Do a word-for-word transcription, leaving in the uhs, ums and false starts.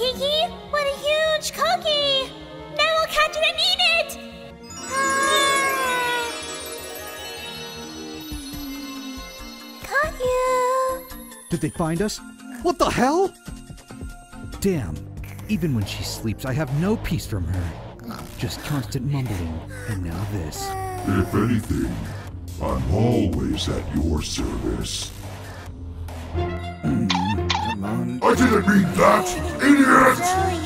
Kiki! What a huge cookie! Now we'll catch it and eat it! Ah! Caught you! Did they find us? What the hell? Damn. Even when she sleeps, I have no peace from her. Just constant mumbling, and now this. If anything, I'm always at your service. Mm, come on. I didn't mean that, idiot!